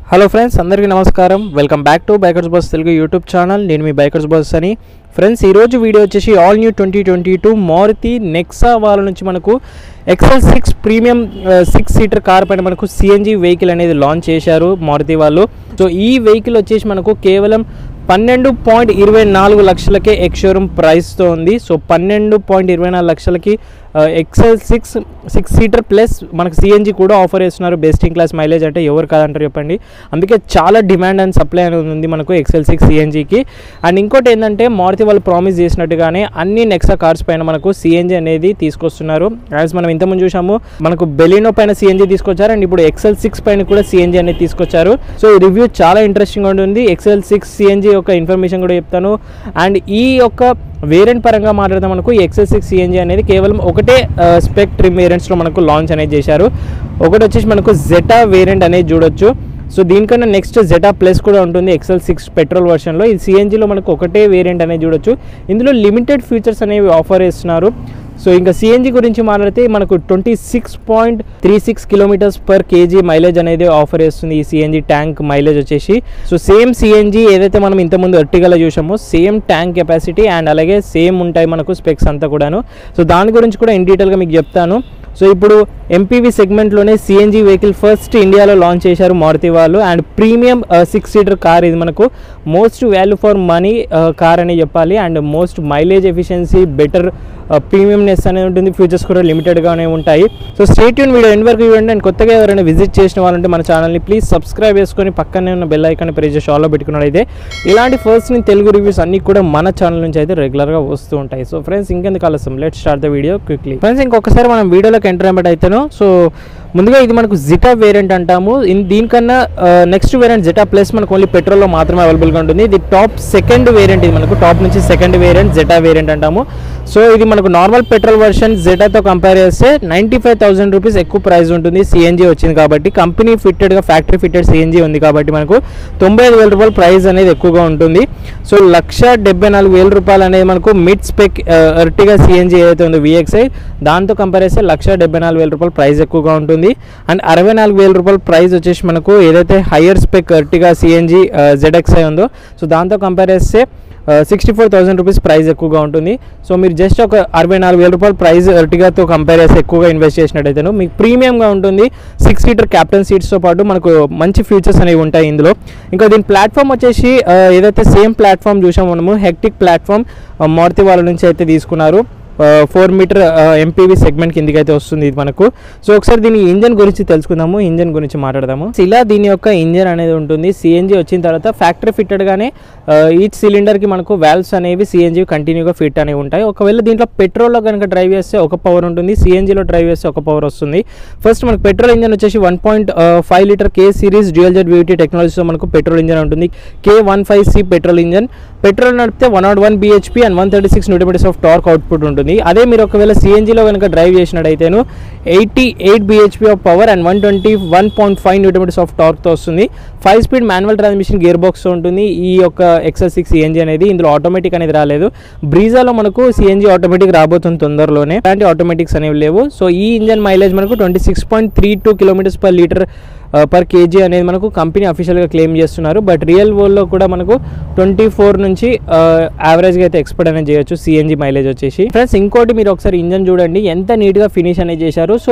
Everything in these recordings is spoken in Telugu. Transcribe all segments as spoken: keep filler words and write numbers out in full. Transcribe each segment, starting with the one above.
హలో ఫ్రెండ్స్, అందరికీ నమస్కారం. Welcome back to bikers boss Telugu YouTube channel. నేను మీ బైకర్స్ బాస్ అని. ఫ్రెండ్స్, ఈరోజు వీడియో వచ్చేసి all new twenty twenty two Maruti Nexa వాళ్ళ నుంచి మనకు XL six premium six seater car పైన మనకు సిఎన్జి వెహికల్ అనేది లాంచ్ చేశారు మారుతి వాళ్ళు. సో ఈ వెహికల్ వచ్చేసి మనకు కేవలం పన్నెండు పాయింట్ ఇరవై నాలుగు లక్షలకే ఎక్స్ షోరూమ్ ప్రైస్తో ఉంది. సో పన్నెండు పాయింట్ ఇరవై నాలుగు లక్షలకి XL six six seater plus మనకు సిఎన్జి కూడా ఆఫర్ చేస్తున్నారు. బెస్ట్ ఇన్ క్లాస్ మైలేజ్ అంటే ఎవరు కాదంటారు చెప్పండి. అందుకే చాలా డిమాండ్ అండ్ సప్లై అనేది ఉంది మనకు ఎక్సెల్ సిక్స్ సిఎన్జికి. అండ్ ఇంకోటి ఏంటంటే మారుతి వాళ్ళు ప్రామిస్ చేసినట్టుగానే అన్ని నెక్సా కార్స్ పైన మనకు సిఎన్జి అనేది తీసుకొస్తున్నారు. యాజ్ మనం ఇంతకుముందు చూసాము, మనకు బెలినో పైన సిఎన్జి తీసుకొచ్చారు అండ్ ఇప్పుడు ఎక్సెల్ సిక్స్ పైన కూడా సిఎన్జి అనేది తీసుకొచ్చారు. సో ఈ రివ్యూ చాలా ఇంట్రెస్టింగ్గా ఉంటుంది. ఎక్సెల్ సిక్స్ సిఎన్జి యొక్క ఇన్ఫర్మేషన్ కూడా చెప్తాను. అండ్ ఈ యొక్క వేరియంట్ పరంగా మాట్లాడితే మనకు ఎక్సెల్ సిక్స్ సిఎన్జి అనేది కేవలం ఒకటే స్పెక్ ట్రిమ్ వేరియంట్స్లో మనకు లాంచ్ అనేది చేశారు. ఒకటి వచ్చేసి మనకు జెటా వేరియంట్ అనేది చూడొచ్చు. సో దీనికన్నా నెక్స్ట్ జెటా ప్లస్ కూడా ఉంటుంది ఎక్సెల్ సిక్స్ పెట్రోల్ వర్షన్లో. ఈ సిఎన్జిలో మనకు ఒకటే వేరియంట్ అనేది చూడొచ్చు. ఇందులో లిమిటెడ్ ఫీచర్స్ అనేవి ఆఫర్ చేస్తున్నారు. సో ఇంకా సిఎన్జి గురించి మాట్లాడితే మనకు twenty six point three six kilometres per kg mileage అనేది ఆఫర్ చేస్తుంది ఈ సిఎన్జి ట్యాంక్ మైలేజ్ వచ్చేసి. సో సేమ్ సిఎన్జి ఏదైతే మనం ఇంతకుముందు ఎర్టిగాలో చూసామో సేమ్ ట్యాంక్ కెపాసిటీ అండ్ అలాగే సేమ్ ఉంటాయి మనకు స్పెక్స్ అంతా కూడాను. సో దాని గురించి కూడా ఇన్ డీటెయిల్గా మీకు చెప్తాను. సో ఇప్పుడు ఎంపీవీ సెగ్మెంట్లోనే సిఎన్జి వెహికల్ ఫస్ట్ ఇండియాలో లాంచ్ చేశారు మారుతి వాళ్ళు. And premium six seater car ఇది మనకు most value for money car అని చెప్పాలి. And most mileage efficiency, better premiumness అనేది ఉంటుంది. ఫ్యూచర్స్ కూడా లిమిటెడ్గానే ఉంటాయి. So stay tuned video end వరకు ఇవ్వండి. అండ్ కొత్తగా ఎవరైనా విజిట్ చేసిన వాళ్ళంటే మన ఛానల్ని ప్లీజ్ సబ్స్క్రైబ్ చేసుకొని పక్కనే ఉన్న బెల్ ఐకాన్ ప్రెస్ చేసి ఆల్లో పెట్టుకున్నట్లయితే ఇలాంటి ఫస్ట్ నేను తెలుగు రివ్యూస్ అన్ని కూడా మన ఛానల్ నుంచి అయితే రెగ్యులర్గా వస్తూ ఉంటాయి. సో ఫ్రెండ్స్, ఇంకెందుకు ఆలస్యం, let's start the video quickly. Friends, ఇంకొకసారి మనం వీడియోలోకి ఎంటర్ అయ్యేట అయితేను. సో ముందుగా ఇది మనకు జెటా వేరియంట్ అంటాము. దీనికన్నా నెక్స్ట్ వేరియంట్ జెటా ప్లస్ మనకు ఓన్లీ పెట్రోల్లో మాత్రమే అవైలబుల్గా ఉంటుంది. ఇది టాప్ సెకండ్ వేరియంట్. ఇది మనకు టాప్ నుంచి సెకండ్ వేరియంట్ జెటా వేరియంట్ అంటాము. సో ఇది మనకు నార్మల్ పెట్రోల్ వర్షన్ జెటాతో కంపేర్ చేస్తే నైంటీ ఫైవ్ థౌసండ్ రూపీస్ ఎక్కువ ప్రైస్ ఉంటుంది. సిఎన్జి వచ్చింది కాబట్టి, కంపెనీ ఫిట్టెడ్గా ఫ్యాక్టరీ ఫిట్టెడ్ సిఎన్జి ఉంది కాబట్టి మనకు తొంభై ఐదు వేల రూపాయల ప్రైస్ అనేది ఎక్కువగా ఉంటుంది. సో లక్ష డెబ్బై నాలుగు వేల రూపాయలు అనేది మనకు మిడ్ స్పెక్ ఎర్టిగా సిఎన్జి ఏదైతే ఉందో విఎక్స్ఐ దాంతో కంపేర్ చేస్తే లక్ష డెబ్బై నాలుగు వేల రూపాయల ప్రైస్ ఎక్కువగా ఉంటుంది. అండ్ అరవై నాలుగు వేల రూపాయల ప్రైస్ వచ్చేసి మనకు ఏదైతే higher spec Ertiga CNG ZXI ఉందో సో దాంతో కంపేర్ చేస్తే sixty four thousand rupees price ఎక్కువగా ఉంటుంది. సో మీరు జస్ట్ ఒక అరవై నాలుగు వేల రూపాయల ప్రైస్ ఎర్టిగాతో కంపేర్ చేస్తే ఎక్కువగా ఇన్వెస్ట్ చేసినట్టయితే మీకు ప్రీమియంగా ఉంటుంది. సిక్స్ సీటర్ క్యాప్టెన్ సీట్స్తో పాటు మనకు మంచి ఫీచర్స్ అనేవి ఉంటాయి ఇందులో. ఇంకా దీని ప్లాట్ఫామ్ వచ్చేసి ఏదైతే సేమ్ ప్లాట్ఫామ్ చూసాం మనము, హెక్టిక్ ప్లాట్ఫామ్ మారుతి వాళ్ళ నుంచి అయితే తీసుకున్నారు. ఫోర్ మీటర్ ఎంపీవీ సెగ్మెంట్ కిందికి అయితే వస్తుంది ఇది మనకు. సో ఒకసారి దీని ఇంజన్ గురించి తెలుసుకుందాము, ఇంజన్ గురించి మాట్లాడదాము. ఇలా దీని యొక్క ఇంజన్ అనేది ఉంటుంది. సిఎన్జి వచ్చిన తర్వాత ఫ్యాక్టరీ ఫిట్టెడ్గానే ఈచ్ సిలిండర్కి మనకు వాల్వ్స్ అనేవి సిఎన్జి కంటిన్యూగా ఫిట్ అనేవి ఉంటాయి. ఒకవేళ దీంట్లో పెట్రోల్లో కనుక డ్రైవ్ చేస్తే ఒక పవర్ ఉంటుంది, సిఎన్జిలో డ్రైవ్ చేస్తే ఒక పవర్ వస్తుంది. ఫస్ట్ మనకు పెట్రోల్ ఇంజన్ వచ్చేసి one point five litre K series dual jet VT టెక్నాలజీతో మనకు పెట్రోల్ ఇంజన్ ఉంటుంది. K one five C petrol engine. Petrol నడిపితే one nought one BHP and one thirty six newton metres of torque output ఉంటుంది. అదే మీరు ఒకవేళ సిఎన్జిలో కనుక డ్రైవ్ చేసినట్టయితేను eighty eight BHP of power and one twenty one point five newton metres of టార్క్తో వస్తుంది. Five speed manual transmission gear బాక్స్తో ఉంటుంది ఈ యొక్క ఎక్సెల్ సిక్స్ సిఎన్జి అనేది. ఇందులో ఆటోమేటిక్ అనేది రాలేదు. బ్రీజాలో మనకు సిఎన్జి ఆటోమేటిక్ రాబోతుంది తొందరలోనే, అలాంటి ఆటోమేటిక్స్ అనేవి లేవు. సో ఈ ఇంజన్ మైలేజ్ మనకు twenty six point three two kilometres per litre per KG అనేది మనకు కంపెనీ అఫీషియల్గా క్లెయిమ్ చేస్తున్నారు. బట్ రియల్ వరల్డ్లో కూడా మనకు ట్వంటీ ఫోర్ నుంచి యావరేజ్గా అయితే ఎక్స్పెక్ట్ అనేది చేయొచ్చు సిఎన్జి మైలేజ్ వచ్చేసి. ఫ్రెండ్స్, ఇంకోటి మీరు ఒకసారి ఇంజన్ చూడండి ఎంత నీట్గా ఫినిష్ అనేది చేశారు. సో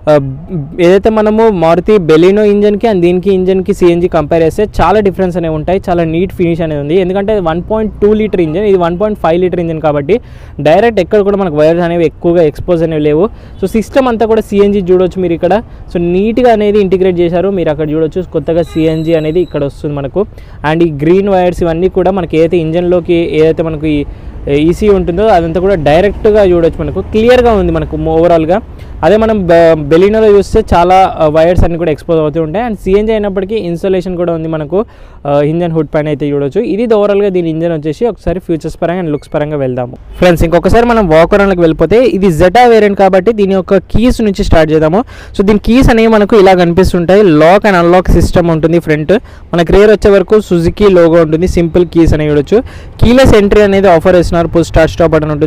ఏదైతే మనము మారుతి బెలినో ఇంజన్కి అండ్ దీనికి ఇంజన్కి సిఎన్జి కంపేర్ చేస్తే చాలా డిఫరెన్స్ అనేవి ఉంటాయి. చాలా నీట్ ఫినిష్ అనేది ఉంది. ఎందుకంటే one point two litre engine, ఇది one point five litre engine కాబట్టి డైరెక్ట్ ఎక్కడ కూడా మనకు వైర్స్ అనేవి ఎక్కువగా ఎక్స్పోజ్ అనేవి లేవు. సో సిస్టమ్ అంతా కూడా సిఎన్జి చూడొచ్చు మీరు ఇక్కడ. సో నీట్గా అనేది ఇంటిగ్రేట్ చేశారు మీరు అక్కడ చూడొచ్చు. కొత్తగా సిఎన్జి అనేది ఇక్కడ వస్తుంది మనకు. అండ్ ఈ గ్రీన్ వైర్స్ ఇవన్నీ కూడా మనకి ఏదైతే ఇంజన్లోకి ఏదైతే మనకు ఈసీ ఉంటుందో అదంతా కూడా డైరెక్ట్గా చూడొచ్చు. మనకు క్లియర్గా ఉంది మనకు ఓవరాల్గా. అదే మనం బెలినోలో చూస్తే చాలా వైర్స్ అన్ని కూడా ఎక్స్పోజ్ అవుతూ ఉంటాయి. అండ్ సిఎన్జి అయినప్పటికీ ఇన్స్టాలేషన్ కూడా ఉంది మనకు ఇంజన్ హుడ్ పైన అయితే చూడొచ్చు. ఇది ఓవరాల్గా దీని ఇంజన్ వచ్చేసి. ఒకసారి ఫ్యూచర్స్ పరంగా అండ్ లుక్స్ పరంగా వెళ్దాము. ఫ్రెండ్స్, ఇంకొకసారి మనం వాకరాన్లోకి వెళ్ళిపోతే ఇది జెటా వేరియంట్ కాబట్టి దీని యొక్క కీస్ నుంచి స్టార్ట్ చేద్దాము. సో దీని కీస్ అనేవి మనకు ఇలా కనిపిస్తుంటాయి. లాక్ అండ్ అన్లాక్ సిస్టమ్ ఉంటుంది ఫ్రంట్. మనకు రేర్ వచ్చే వరకు సుజుకి లోగో ఉంటుంది. సింపుల్ కీస్ అనేవి చూడొచ్చు. కీలెస్ ఎంట్రీ అనేది ఆఫర్ చేస్తున్నారు. పుష్ స్టార్ట్ స్టాప్ బటన్ ఉంటుంది.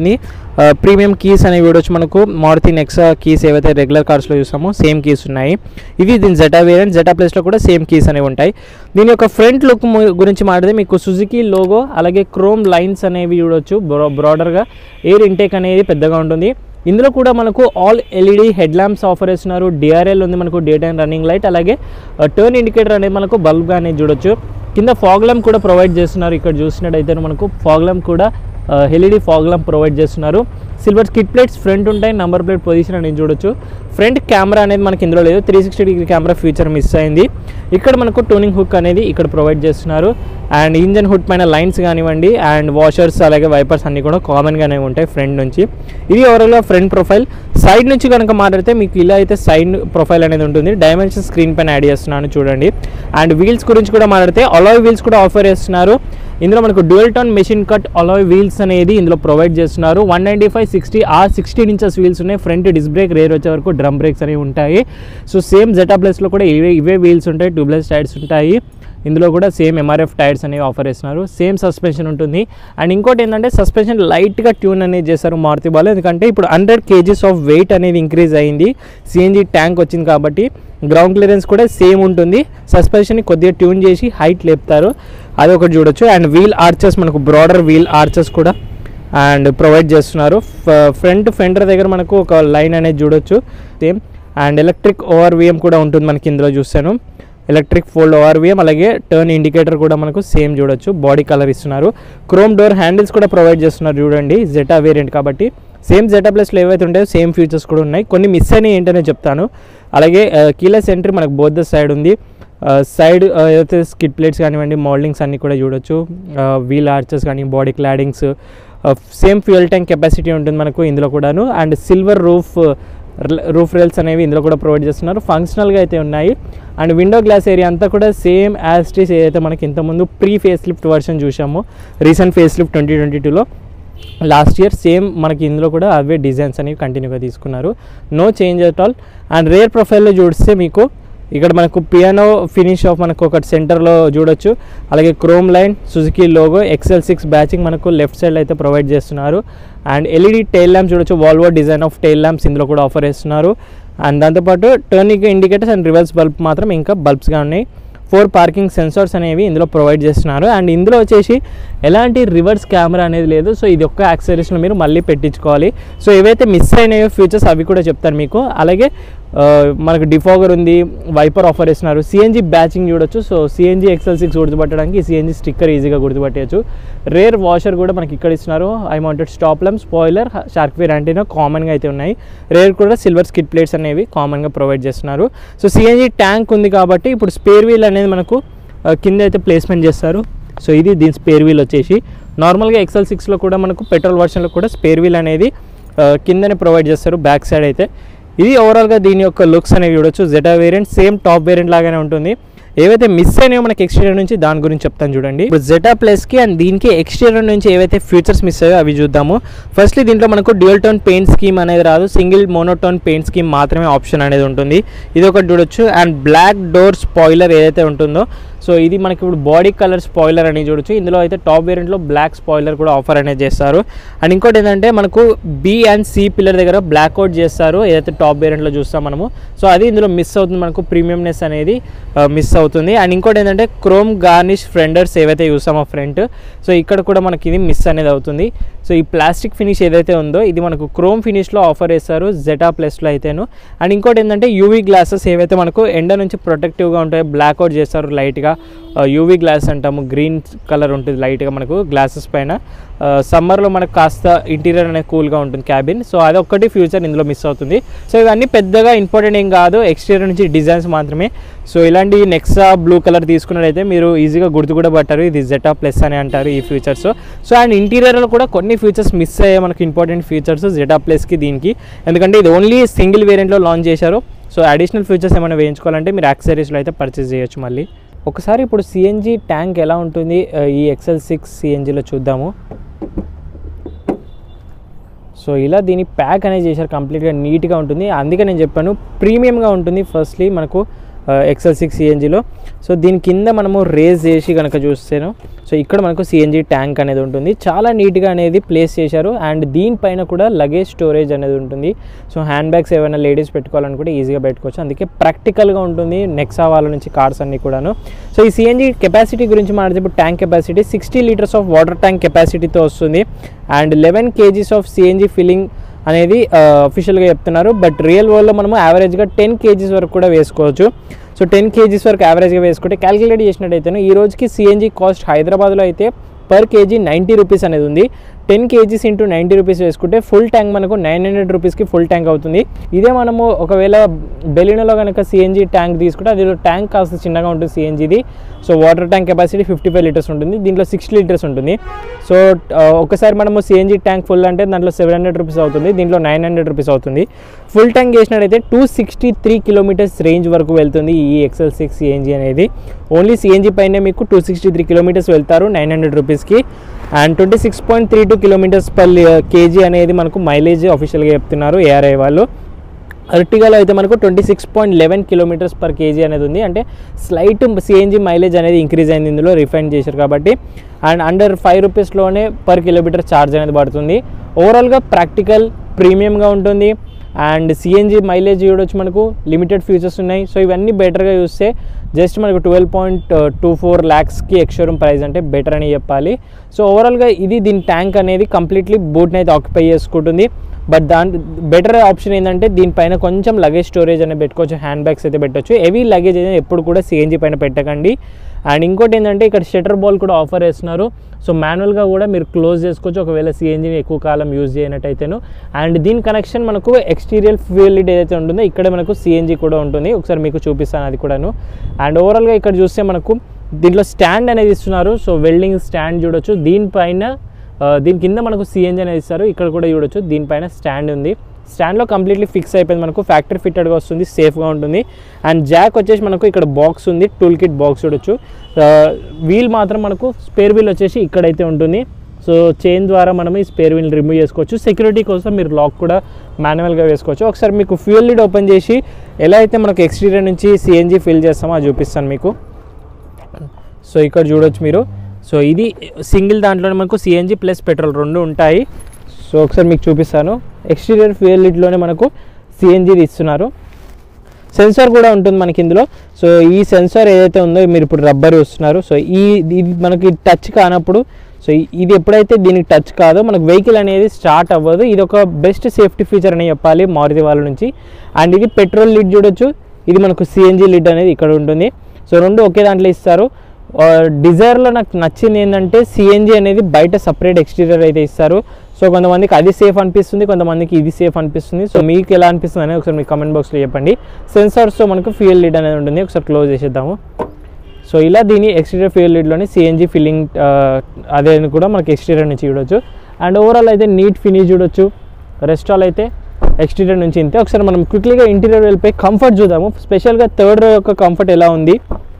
ప్రీమియం కీస్ అనేవి చూడొచ్చు మనకు మారుతి నెక్సా కీస్ ఏవైతే రెగ్యులర్ కార్స్లో చూసామో సేమ్ కీస్ ఉన్నాయి. ఇవి దీని జెటా వేరియంట్. జెటా ప్లస్లో కూడా సేమ్ కీస్ అనేవి ఉంటాయి. దీని యొక్క ఫ్రంట్ లుక్ గురించి మాట్లాడితే మీకు సుజుకి లోగో అలాగే క్రోమ్ లైన్స్ అనేవి చూడొచ్చు. బ్రా బ్రాడర్గా ఎయిర్ ఇంటేక్ అనేది పెద్దగా ఉంటుంది. ఇందులో కూడా మనకు all LED head lamps offer చేస్తున్నారు. డిఆర్ఎల్ ఉంది మనకు, డే టైమ్ రన్నింగ్ లైట్, అలాగే టర్న్ ఇండికేటర్ అనేది మనకు బల్బ్గా అనేది చూడొచ్చు. కింద ఫాగ్ ల్యాంప్ కూడా ప్రొవైడ్ చేస్తున్నారు. ఇక్కడ చూసినట్టయితే మనకు ఫాగ్ ల్యాంప్ కూడా ఎల్ఈడి ఫాగ్ ల్యాంప్ ప్రొవైడ్ చేస్తున్నారు. సిల్వర్ స్కిడ్ ప్లేట్స్ ఫ్రంట్ ఉంటాయి. నంబర్ ప్లేట్ పొజిషన్ అనేది చూడొచ్చు. ఫ్రంట్ కెమెరా అనేది మనకి ఇందులో లేదు. Three sixty degree camera feature miss అయింది. ఇక్కడ మనకు టూనింగ్ హుక్ అనేది ఇక్కడ ప్రొవైడ్ చేస్తున్నారు. అండ్ ఇంజన్ హుడ్ పైన లైన్స్ కానివ్వండి అండ్ వాషర్స్ అలాగే వైపర్స్ అన్నీ కూడా కామన్గానే ఉంటాయి ఫ్రంట్ నుంచి. ఇది ఓవరాల్గా ఫ్రంట్ ప్రొఫైల్. సైడ్ నుంచి కనుక మాట్లాడితే మీకు ఇలా అయితే సైడ్ ప్రొఫైల్ అనేది ఉంటుంది. డైమెన్షన్ స్క్రీన్ పైన యాడ్ చేస్తున్నాను చూడండి. అండ్ వీల్స్ గురించి కూడా మాట్లాడితే అలాయ్ వీల్స్ కూడా ఆఫర్ చేస్తున్నారు. ఇందులో మనకు dual tone machine cut alloy wheels అనేది ఇందులో ప్రొవైడ్ చేస్తున్నారు. One ninety five sixty R sixteen inches wheels ఉన్నాయి. ఫ్రంట్ డిస్క్ బ్రేక్, రేర్ వచ్చే వరకు డ్రమ్ బ్రేక్స్ అనేవి ఉంటాయి. సో సేమ్ జెటా ప్లస్లో కూడా ఇవే ఇవే వీల్స్ ఉంటాయి. ట్యూబ్లెస్ టైర్స్ ఉంటాయి. ఇందులో కూడా సేమ్ ఎంఆర్ఎఫ్ టైర్స్ అనేవి ఆఫర్ చేస్తున్నారు. సేమ్ సస్పెన్షన్ ఉంటుంది. అండ్ ఇంకోటి ఏంటంటే సస్పెన్షన్ లైట్గా ట్యూన్ అనేది చేస్తారు మారుతి వాళ్ళు. ఎందుకంటే ఇప్పుడు హండ్రెడ్ కేజీస్ ఆఫ్ వెయిట్ అనేది ఇంక్రీజ్ అయింది. సిఎన్జీ ట్యాంక్ వచ్చింది కాబట్టి గ్రౌండ్ క్లియరెన్స్ కూడా సేమ్ ఉంటుంది. సస్పెన్షన్ని కొద్దిగా ట్యూన్ చేసి హైట్ లేపుతారు. అది ఒకటి చూడొచ్చు. అండ్ వీల్ ఆర్చెస్ మనకు బ్రాడర్ వీల్ ఆర్చెస్ కూడా అండ్ ప్రొవైడ్ చేస్తున్నారు. ఫ్రంట్ ఫెండర్ దగ్గర మనకు ఒక లైన్ అనేది చూడొచ్చు సేమ్. అండ్ ఎలక్ట్రిక్ ఓఆర్విఎం కూడా ఉంటుంది మనకి ఇందులో చూస్తాను. ఎలక్ట్రిక్ ఫోల్డ్ ఓఆర్విఎం అలాగే టర్న్ ఇండికేటర్ కూడా మనకు సేమ్ చూడొచ్చు. బాడీ కలర్ ఇస్తున్నారు. క్రోమ్ డోర్ హ్యాండిల్స్ కూడా ప్రొవైడ్ చేస్తున్నారు చూడండి. జెటా వేరియంట్ కాబట్టి సేమ్ జెటా ప్లస్లో ఏవైతే ఉంటాయో సేమ్ ఫీచర్స్ కూడా ఉన్నాయి. కొన్ని మిస్ అయినాయి ఏంటనే చెప్తాను. అలాగే కీలెస్ ఎంట్రీ మనకు బోత్ ద సైడ్ ఉంది. సైడ్ ఏదైతే స్కిడ్ ప్లేట్స్ కానివ్వండి మోల్డింగ్స్ అన్నీ కూడా చూడొచ్చు. వీల్ ఆర్చెస్ కానీ body claddings, same fuel tank capacity ఉంటుంది మనకు ఇందులో కూడాను. And silver roof roof rails అనేవి ఇందులో కూడా ప్రొవైడ్ చేస్తున్నారు. ఫంక్షనల్గా అయితే ఉన్నాయి. అండ్ విండో గ్లాస్ ఏరియా అంతా కూడా సేమ్ యాస్టీస్ ఏదైతే మనకి ఇంతకుముందు ప్రీ ఫేస్ లిఫ్ట్ వర్షన్ చూసాము recent face lift twenty twenty టూలో లాస్ట్ ఇయర్ సేమ్ మనకి ఇందులో కూడా అవే డిజైన్స్ అనేవి కంటిన్యూగా తీసుకున్నారు. No change at all. And rear ప్రొఫైల్లో చూస్తే మీకు ఇక్కడ మనకు పియానో ఫినిష్ ఆఫ్ మనకు ఒకటి సెంటర్లో చూడొచ్చు. అలాగే chrome line Suzuki logo XL six badging మనకు లెఫ్ట్ సైడ్ అయితే ప్రొవైడ్ చేస్తున్నారు. అండ్ ఎల్ఈడి టైల్ ల్యాంప్స్ చూడొచ్చు. Volvo design of tail lamps ఇందులో కూడా ఆఫర్ చేస్తున్నారు. అండ్ దాంతోపాటు turning indicators and reverse bulb మాత్రం ఇంకా బల్బ్స్గా ఉన్నాయి. ఫోర్ పార్కింగ్ సెన్సార్స్ అనేవి ఇందులో ప్రొవైడ్ చేస్తున్నారు. అండ్ ఇందులో వచ్చేసి ఎలాంటి రివర్స్ కెమెరా అనేది లేదు. సో ఇది ఒక్క యాక్సెసరీస్లో మీరు మళ్ళీ పెట్టించుకోవాలి. సో ఏవైతే మిస్ అయినాయో ఫీచర్స్ అవి కూడా చెప్తాను మీకు. అలాగే మనకు డిఫాగర్ ఉంది, వైపర్ ఆఫర్ చేస్తున్నారు. సిఎన్జీ బ్యాచింగ్ చూడొచ్చు. సో సిఎన్జీ ఎక్స్ఎల్ సిక్స్ గుర్తుపట్టడానికి సిఎన్జీ స్టిక్కర్ ఈజీగా గుర్తుపట్టవచ్చు. రేర్ వాషర్ కూడా మనకి ఇక్కడ ఇస్తున్నారు. High mounted stop lamp, spoiler, shark fin antenna కామన్గా అయితే ఉన్నాయి. రేర్ కూడా సిల్వర్ స్కిడ్ ప్లేట్స్ అనేవి కామన్గా ప్రొవైడ్ చేస్తున్నారు. సో సిఎన్జీ ట్యాంక్ ఉంది కాబట్టి ఇప్పుడు స్పేర్ వీల్ అనేది మనకు కింద అయితే ప్లేస్మెంట్ చేస్తారు. సో ఇది దీని స్పేర్ వీల్ వచ్చేసి నార్మల్గా ఎక్స్ఎల్ సిక్స్లో కూడా మనకు పెట్రోల్ వర్షన్లో కూడా స్పేర్ వీల్ అనేది కిందనే ప్రొవైడ్ చేస్తారు బ్యాక్ సైడ్ అయితే. ఇది ఓవరాల్గా దీని యొక్క లుక్స్ అనేవి చూడొచ్చు. Zeta variant same top variant లాగానే ఉంటుంది. ఏవైతే మిస్ అయినాయో మనకి ఎక్స్టీరియర్ నుంచి దాని గురించి చెప్తాను చూడండి. ఇప్పుడు జెటా ప్లస్కి అండ్ దీనికి ఎక్స్టీరియర్ నుంచి ఏవైతే ఫీచర్స్ మిస్ అయ్యో అవి చూద్దాము. ఫస్ట్లీ దీంట్లో మనకు డ్యూయల్ టోన్ పెయింట్ స్కీమ్ అనేది రాదు. సింగిల్ మోనోటోన్ పెయింట్ స్కీమ్ మాత్రమే ఆప్షన్ అనేది ఉంటుంది. ఇది ఒకటి చూడొచ్చు. అండ్ బ్లాక్ డోర్ స్పాయిలర్ ఏదైతే ఉంటుందో సో ఇది మనకి ఇప్పుడు బాడీ కలర్ స్పాయిలర్ అనేది చూడొచ్చు. ఇందులో అయితే టాప్ వేరియంట్లో బ్లాక్ స్పాయిలర్ కూడా ఆఫర్ అనేది చేస్తారు. అండ్ ఇంకోటి ఏంటంటే మనకు బి అండ్ సి పిల్లర్ దగ్గర బ్లాక్ అవుట్ చేస్తారు ఏదైతే టాప్ వేరియంట్లో చూస్తాం మనము. సో అది ఇందులో మిస్ అవుతుంది మనకు. ప్రీమియంనెస్ అనేది మిస్ అవుతుంది. అండ్ ఇంకోటి ఏంటంటే క్రోమ్ గార్నిష్ ఫెండర్స్ ఏవైతే చూస్తామో ఫ్రంట్, సో ఇక్కడ కూడా మనకి ఇది మిస్ అనేది అవుతుంది. సో ఈ ప్లాస్టిక్ ఫినిష్ ఏదైతే ఉందో ఇది మనకు క్రోమ్ ఫినిష్లో ఆఫర్ చేస్తారు జెటా ప్లస్లో అయితేను. అండ్ ఇంకోటి ఏంటంటే యూవీ గ్లాసెస్ ఏవైతే మనకు ఎండ నుంచి ప్రొటెక్టివ్గా ఉంటాయో బ్లాక్ అవుట్ చేస్తారు లైట్గా. యూవీ గ్లాస్ అంటాము, గ్రీన్ కలర్ ఉంటుంది లైట్గా మనకు గ్లాసెస్ పైన. సమ్మర్లో మనకు కాస్త ఇంటీరియర్ అనేది కూల్గా ఉంటుంది క్యాబిన్. సో అదొక్కటి ఫ్యూచర్ ఇందులో మిస్ అవుతుంది. సో ఇవన్నీ పెద్దగా ఇంపార్టెంట్ ఏం కాదు, ఎక్స్టీరియర్ నుంచి డిజైన్స్ మాత్రమే. సో ఇలాంటి నెక్సా బ్లూ కలర్ తీసుకున్నట్లయితే మీరు ఈజీగా గుర్తు కూడా పట్టారు ఇది జెటా ప్లస్ అని అంటారు ఈ ఫీచర్స్. సో అండ్ ఇంటీరియర్లో కూడా కొన్ని ఫీచర్స్ మిస్ అయ్యాయి మనకు, ఇంపార్టెంట్ ఫీచర్స్ జెటా ప్లస్కి దీనికి. ఎందుకంటే ఇది ఓన్లీ సింగిల్ వేరియంట్లో లాంచ్ చేశారు. సో అడిషనల్ ఫీచర్స్ ఏమైనా వేయించుకోవాలంటే మీరు యాక్సెసరీస్లో అయితే పర్చేస్ చేయొచ్చు. మళ్ళీ ఒకసారి ఇప్పుడు సిఎన్జీ ట్యాంక్ ఎలా ఉంటుంది ఈ ఎక్స్ఎల్ సిక్స్ సిఎన్జీలో చూద్దాము. సో ఇలా దీని ప్యాక్ అనేది చేశారు, కంప్లీట్గా నీట్గా ఉంటుంది. అందుకే నేను చెప్పాను ప్రీమియంగా ఉంటుంది. ఫస్ట్లీ మనకు ఎక్సెల్ సిక్స్ సిఎన్జిలో. సో దీని కింద మనము రేజ్ చేసి కనుక చూస్తేను సో ఇక్కడ మనకు సిఎన్జి ట్యాంక్ అనేది ఉంటుంది, చాలా నీట్గా అనేది ప్లేస్ చేశారు. అండ్ దీనిపైన కూడా లగేజ్ స్టోరేజ్ అనేది ఉంటుంది. సో హ్యాండ్ బ్యాగ్స్ ఏమైనా లేడీస్ పెట్టుకోవాలనుకుంటే ఈజీగా పెట్టుకోవచ్చు, అందుకే ప్రాక్టికల్గా ఉంటుంది నెక్సా వాళ్ళ నుంచి కార్స్ అన్నీ కూడాను. సో ఈ సిఎన్జి కెపాసిటీ గురించి మాట్లాడితే tank capacity sixty litres of water tank కెపాసిటీతో వస్తుంది. And eleven KGs of CNG filling అనేది అఫీషియల్గా చెప్తున్నారు. బట్ రియల్ వరల్డ్లో మనము యావరేజ్గా టెన్ కేజీస్ వరకు కూడా వేసుకోవచ్చు. సో టెన్ కేజీస్ వరకు యావరేజ్గా వేసుకుంటే క్యాలిక్యులేట్ చేసినట్టయితే ఈ రోజుకి సిఎన్జి కాస్ట్ హైదరాబాద్లో అయితే పర్ కేజీ నైంటీ రూపీస్ అనేది ఉంది. Ten KGs into ninety rupees వేసుకుంటే ఫుల్ ట్యాంక్ మనకు నైన్ హండ్రెడ్ రూపీస్కి ఫుల్ ట్యాంక్ అవుతుంది. ఇదే మనము ఒకవేళ బెలినోలో కనుక సిఎన్జి ట్యాంక్ తీసుకుంటే అది ట్యాంక్ కాస్త చిన్నగా ఉంటుంది సిఎన్జిది. So water tank capacity fifty five litres ఉంటుంది, దీంట్లో సిక్స్టీ లీటర్స్ ఉంటుంది. సో ఒకసారి మనము సిఎన్జి ట్యాంక్ ఫుల్ అంటే దాంట్లో సెవెన్ హండ్రెడ్ రూపీస్ అవుతుంది, దీంట్లో నైన్ హండ్రెడ్ రూపీస్ అవుతుంది. ఫుల్ ట్యాంక్ చేసినట్టయితే two sixty three kilometres range వరకు వెళ్తుంది ఈ ఎక్సెల్ సిక్స్ సిఎన్జి అనేది. ఓన్లీ సిఎన్జి పైన మీకు టూ సిక్స్టీ త్రీ కిలోమీటర్స్ వెళ్తారు నైన్ హండ్రెడ్ రూపీస్కి. And twenty six point three two kilometres per KG అనేది మనకు మైలేజ్ ఆఫీషియల్గా చెప్తున్నారు ఏఆర్ఐ వాళ్ళు. అర్టిగాలో అయితే మనకు twenty six point eleven kilometres per KG అనేది ఉంది, అంటే స్లైట్ సిఎన్జి మైలేజ్ అనేది ఇంక్రీజ్ అయింది ఇందులో రిఫైన్ చేశారు కాబట్టి. అండ్ అండర్ ఫైవ్ రూపీస్లోనే పర్ కిలోమీటర్ ఛార్జ్ అనేది పడుతుంది. ఓవరాల్గా ప్రాక్టికల్ ప్రీమియంగా ఉంటుంది. అండ్ సిఎన్జి మైలేజ్ చూడొచ్చు, మనకు లిమిటెడ్ ఫీచర్స్ ఉన్నాయి. సో ఇవన్నీ బెటర్గా చూస్తే జస్ట్ మనకు ట్వెల్వ్ పాయింట్ టూ ఫోర్ ల్యాక్స్కి ఎక్స్షోరూమ్ ప్రైస్ అంటే బెటర్ అని చెప్పాలి. సో ఓవరాల్గా ఇది దీని ట్యాంక్ అనేది కంప్లీట్లీ బూట్ని అయితే ఆక్యుపై చేసుకుంటుంది. బట్ దాని బెటర్ ఆప్షన్ ఏంటంటే దీనిపైన కొంచెం లగేజ్ స్టోరేజ్ అనేది పెట్టుకోవచ్చు, హ్యాండ్ బ్యాగ్స్ అయితే పెట్టవచ్చు. హెవీ లగేజ్ అయితే ఎప్పుడు కూడా సిఎన్జి పైన పెట్టకండి. అండ్ ఇంకోటి ఏంటంటే ఇక్కడ షట్టర్ బాల్ కూడా ఆఫర్ చేస్తున్నారు. సో మాన్యువల్గా కూడా మీరు క్లోజ్ చేసుకోవచ్చు ఒకవేళ సిఎన్జిని ఎక్కువ కాలం యూజ్ చేయనట్టయితేను. అండ్ దీని కనెక్షన్ మనకు ఎక్స్టీరియర్ ఫ్యూయల్ లిడ్ ఏదైతే ఉంటుందో ఇక్కడ మనకు సిఎన్జి కూడా ఉంటుంది, ఒకసారి మీకు చూపిస్తాను అది కూడాను. అండ్ ఓవరాల్గా ఇక్కడ చూస్తే మనకు దీంట్లో స్టాండ్ అనేది ఇస్తున్నారు. సో వెల్డింగ్ స్టాండ్ చూడొచ్చు, దీనిపైన దీని కింద మనకు సిఎన్జి అనేది ఇస్తారు, ఇక్కడ కూడా చూడొచ్చు దీనిపైన స్టాండ్ ఉంది. స్టాండ్లో కంప్లీట్లీ ఫిక్స్ అయిపోయింది, మనకు ఫ్యాక్టరీ ఫిట్టెడ్గా వస్తుంది, సేఫ్గా ఉంటుంది. అండ్ జాక్ వచ్చేసి మనకు ఇక్కడ బాక్స్ ఉంది, టూల్ కిట్ బాక్స్ చూడొచ్చు. వీల్ మాత్రం మనకు స్పేర్ వీల్ వచ్చేసి ఇక్కడైతే ఉంటుంది. సో చైన్ ద్వారా మనం ఈ స్పేర్ వీల్ రిమూవ్ చేసుకోవచ్చు. సెక్యూరిటీ కోసం మీరు లాక్ కూడా మాన్యువల్గా వేసుకోవచ్చు. ఒకసారి మీకు ఫ్యూయల్ లిడ్ ఓపెన్ చేసి ఎలా అయితే మనకు ఎక్స్టీరియర్ నుంచి సిఎన్జి ఫిల్ చేస్తామో అది చూపిస్తాను మీకు. సో ఇక్కడ చూడొచ్చు మీరు. సో ఇది సింగిల్ దాంట్లోనే మనకు సిఎన్జి ప్లస్ పెట్రోల్ రెండు ఉంటాయి. సో ఒకసారి మీకు చూపిస్తాను. ఎక్స్టీరియర్ ఫ్యూయల్ లిడ్లోనే మనకు సిఎన్జిది ఇస్తున్నారు. సెన్సార్ కూడా ఉంటుంది మనకి ఇందులో. సో ఈ సెన్సార్ ఏదైతే ఉందో మీరు ఇప్పుడు రబ్బర్ చూస్తున్నారు. సో ఈ ఇది మనకి టచ్ కానప్పుడు, సో ఇది ఎప్పుడైతే దీనికి టచ్ కాదో మనకు వెహికల్ అనేది స్టార్ట్ అవ్వదు. ఇది ఒక బెస్ట్ సేఫ్టీ ఫీచర్ అని చెప్పాలి మారుతి వాళ్ళ నుంచి. అండ్ ఇది పెట్రోల్ లిడ్ చూడొచ్చు, ఇది మనకు సిఎన్జి లిడ్ అనేది ఇక్కడ ఉంటుంది. సో రెండు ఒకే దాంట్లో ఇస్తారు. డిజైర్లో నాకు నచ్చింది ఏంటంటే సిఎన్జి అనేది బయట సపరేట్ ఎక్స్టీరియర్ అయితే ఇస్తారు. సో కొంతమందికి అది సేఫ్ అనిపిస్తుంది, కొంతమందికి ఇది సేఫ్ అనిపిస్తుంది. సో మీకు ఎలా అనిపిస్తుంది అనేది ఒకసారి మీ కామెంట్ బాక్స్లో చెప్పండి. సెన్సార్స్తో మనకు ఫ్యూయల్ లిడ్ అనేది ఉంటుంది, ఒకసారి క్లోజ్ చేసేద్దాము. సో ఇలా దీని ఎక్స్టీరియర్ ఫ్యూయల్ లిడ్లోని సిఎన్జి ఫిల్లింగ్ అదే కూడా మనకి ఎక్స్టీరియర్ నుంచి చూడొచ్చు. అండ్ ఓవరాల్ అయితే నీట్ ఫినిష్ చూడొచ్చు. రెస్టాల్ అయితే ఎక్స్టీరియర్ నుంచి ఇంతే. ఒకసారి మనం క్విక్లీగా ఇంటీరియర్ వెళ్ళిపోయి కంఫర్ట్ చూద్దాము. స్పెషల్గా థర్డ్ రో యొక్క కంఫర్ట్ ఎలా ఉంది.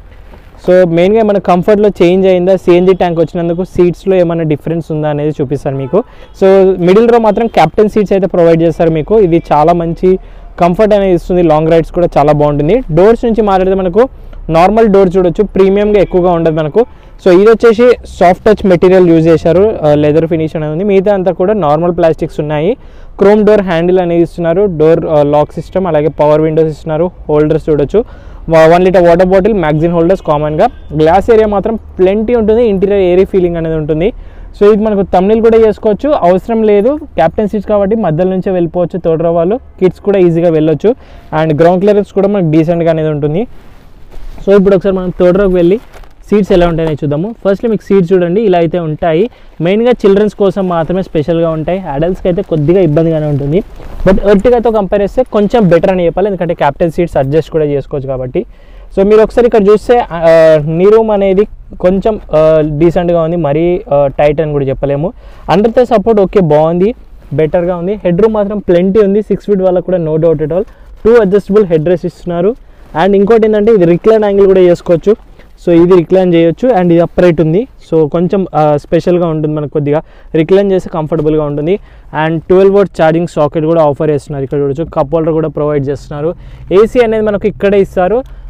సో మెయిన్గా మన కంఫర్ట్లో చేంజ్ అయిందా, సిఎన్జి ట్యాంక్ వచ్చినందుకు సీట్స్లో ఏమైనా డిఫరెన్స్ ఉందా అనేది చూపిస్తాను మీకు. సో మిడిల్ రో మాత్రం క్యాప్టెన్ సీట్స్ అయితే ప్రొవైడ్ చేస్తారు మీకు. ఇది చాలా మంచి కంఫర్ట్ అనేది ఇస్తుంది, లాంగ్ రైడ్స్ కూడా చాలా బాగుంటుంది. డోర్స్ నుంచి మాట్లాడితే మనకు నార్మల్ డోర్ చూడొచ్చు, ప్రీమియంగా ఎక్కువగా ఉండదు మనకు. సో ఇది వచ్చేసి సాఫ్ట్ టచ్ మెటీరియల్ యూజ్ చేశారు, లెదర్ ఫినిష్ అనేది ఉంది. మిగతా అంతా కూడా నార్మల్ ప్లాస్టిక్స్ ఉన్నాయి. క్రోమ్ డోర్ హ్యాండిల్ అనేది ఇస్తున్నారు, డోర్ లాక్ సిస్టమ్, అలాగే పవర్ విండోస్ ఇస్తున్నారు. హోల్డర్స్ చూడొచ్చు, one litre water bottle, magazine holders కామన్గా. గ్లాస్ ఏరియా మాత్రం ప్లెంటీ ఉంటుంది, ఇంటీరియర్ ఏరీ ఫీలింగ్ అనేది ఉంటుంది. సో ఇది మనకు థంబ్నెయిల్ కూడా చేసుకోవచ్చు, అవసరం లేదు. క్యాప్టెన్ సీట్స్ కాబట్టి మధ్యలో నుంచే వెళ్ళిపోవచ్చు, థర్డ్ రో వాళ్ళు కిడ్స్ కూడా ఈజీగా వెళ్ళొచ్చు. అండ్ గ్రౌండ్ క్లియరెన్స్ కూడా మనకు డీసెంట్గా అనేది ఉంటుంది. సో ఇప్పుడు ఒకసారి మనం థర్డ్ రోకి వెళ్ళి సీట్స్ ఎలా ఉంటాయని చూద్దాము. ఫస్ట్లో మీకు సీట్స్ చూడండి ఇలా అయితే ఉంటాయి. మెయిన్గా చిల్డ్రన్స్ కోసం మాత్రమే స్పెషల్గా ఉంటాయి, అడల్ట్స్కి అయితే కొద్దిగా ఇబ్బందిగానే ఉంటుంది. బట్ ఎర్టిగాతో కంపేర్ చేస్తే కొంచెం బెటర్ అని చెప్పాలి, ఎందుకంటే క్యాప్టెన్ సీట్స్ అడ్జస్ట్ కూడా చేసుకోవచ్చు కాబట్టి. సో మీరు ఒకసారి ఇక్కడ చూస్తే నీ రూమ్ అనేది కొంచెం డీసెంట్గా ఉంది, మరీ టైట్ అని కూడా చెప్పలేము. అండర్ ద సపోర్ట్ ఓకే బాగుంది, బెటర్గా ఉంది. హెడ్ రూమ్ మాత్రం ప్లెంటీ ఉంది, సిక్స్ ఫీట్ వాళ్ళకి కూడా no doubt at all. Two adjustable head rest ఇస్తున్నారు. అండ్ ఇంకోటి ఏంటంటే ఇది రిక్లైన్ యాంగిల్ కూడా చేసుకోవచ్చు. సో ఇది రిక్లైన్ చేయొచ్చు. అండ్ ఇది అప్రైట్ ఉంది, సో కొంచెం స్పెషల్గా ఉంటుంది మనకు, కొద్దిగా రిక్లైన్ చేస్తే కంఫర్టబుల్గా ఉంటుంది. And twelve volt charging socket కూడా ఆఫర్ చేస్తున్నారు, ఇక్కడ చూడొచ్చు. కప్ హోల్డర్ కూడా ప్రొవైడ్ చేస్తున్నారు. ఏసీ అనేది మనకు ఇక్కడే ఇస్తారు,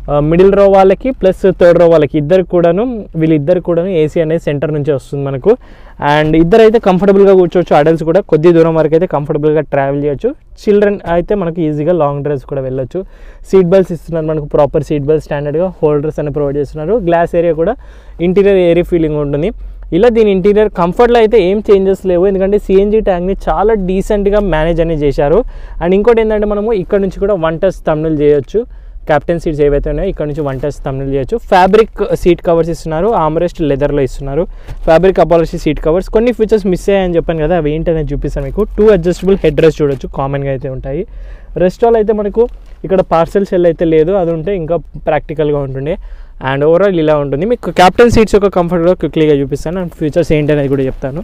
మిడిల్ రో వాళ్ళకి ప్లస్ థర్డ్ రో వాళ్ళకి ఇద్దరు కూడాను వీళ్ళిద్దరు కూడాను ఏసీ అనేది సెంటర్ నుంచి వస్తుంది మనకు. అండ్ ఇద్దరు అయితే కంఫర్టబుల్గా కూర్చోవచ్చు, అడల్ట్స్ కూడా కొద్ది దూరం వరకు అయితే కంఫర్టబుల్గా ట్రావెల్ చేయొచ్చు. చిల్డ్రన్ అయితే మనకు ఈజీగా లాంగ్ డ్రైవ్స్ కూడా వెళ్ళొచ్చు. సీట్ బెల్ట్స్ ఇస్తున్నారు మనకు, ప్రాపర్ సీట్ బెల్ట్స్ స్టాండర్డ్గా, హోల్డర్స్ అని ప్రొవైడ్ చేస్తున్నారు. గ్లాస్ ఏరియా కూడా ఇంటీరియర్ ఏరియా ఫీలింగ్ ఉంటుంది. ఇలా దీని ఇంటీరియర్ కంఫర్ట్లో అయితే ఏం చేంజెస్ లేవు, ఎందుకంటే సిఎన్జీ ట్యాంక్ని చాలా డీసెంట్గా మేనేజ్ అనేది చేశారు. అండ్ ఇంకోటి ఏంటంటే మనము ఇక్కడ నుంచి కూడా వన్ టచ్ థంబ్నెయిల్ చేయొచ్చు. క్యాప్టెన్ సీట్స్ ఏవైతే ఉన్నాయో ఇక్కడ నుంచి వన్ టచ్ థంబ్నెయిల్ చేయొచ్చు. ఫ్యాబ్రిక్ సీట్ కవర్స్ ఇస్తున్నారు, ఆర్మ్రెస్ట్ లెదర్లో ఇస్తున్నారు. Fabric upholstery seat covers. కొన్ని ఫీచర్స్ మిస్ అయ్యాయని చెప్పాను కదా, అవి ఏంటనేది చూపిస్తాను మీకు. టూ అడ్జస్టబుల్ హెడ్ రెస్ట్ చూడొచ్చు, కామన్గా అయితే ఉంటాయి. రెస్ట్ ఆల్ అయితే మనకు ఇక్కడ పార్సల్ సెల్ అయితే లేదు, అది ఉంటే ఇంకా ప్రాక్టికల్గా ఉంటుండే. అండ్ ఓవరాల్ ఇలా ఉంటుంది. మీకు క్యాప్టెన్ సీట్స్ యొక్క కంఫర్ట్గా క్విక్లీగా చూపిస్తాను, అండ్ ఫీచర్స్ ఏంటి అనేది కూడా చెప్తాను.